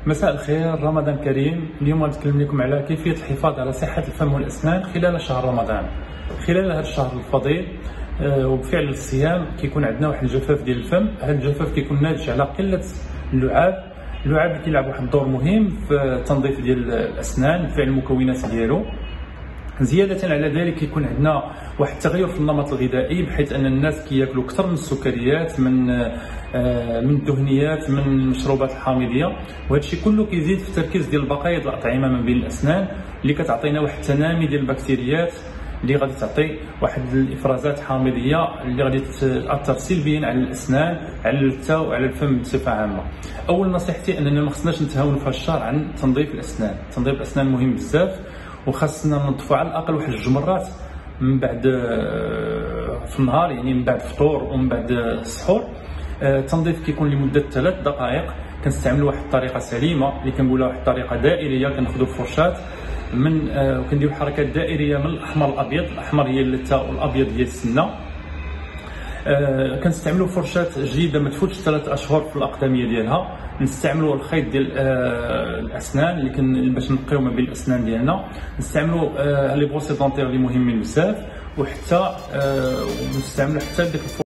مساء الخير، رمضان كريم. اليوم غنتكلم لكم على كيفية الحفاظ على صحة الفم والأسنان خلال شهر رمضان. خلال هذا الشهر الفضيل وبفعل الصيام كيكون عندنا واحد الجفاف ديال الفم. هذا الجفاف كيكون ناتج على قلة اللعاب اللي كيلعب واحد الدور مهم في التنظيف ديال الأسنان، فعل المكونات ديالو. زيادة على ذلك كيكون عندنا واحد التغير في النمط الغذائي، بحيث ان الناس كياكلوا اكثر من السكريات، من الدهنيات، من المشروبات الحامضيه، وهذا الشيء كله كيزيد في التركيز ديال بقايا الاطعمه من بين الاسنان اللي كتعطينا واحد التنامي ديال البكتيريات اللي غادي تعطي واحد الافرازات حامضيه اللي غادي تاثر سلبيا على الاسنان، على اللثه وعلى الفم بصفه عامه. اول نصيحتي اننا ما خصناش نتهاونوا في هذا الشهر عن تنظيف الاسنان. تنظيف الاسنان مهم بزاف، وخاصنا ننظفوا على الاقل واحد 2 مرات من بعد في النهار، يعني من بعد الفطور ومن بعد السحور. التنظيف كيكون لمده 3 دقائق. كنستعملوا واحد الطريقه سليمه اللي كنقولها واحد الطريقه دائريه. كناخذوا فرشاه من وكنديروا حركات دائريه من الاحمر الابيض. الاحمر هي اللثه والابيض هي السنه. كنستعملوا فرشاه جيده ما تفوتش 3 اشهر في الاقدميه ديالها. نستعملوا الخيط ديال الاسنان اللي باش نقيو ما بين الاسنان ديالنا. نستعملوا لي بروسي دونتير اللي مهمين بزاف، وحتى نستعملوا حتى ديك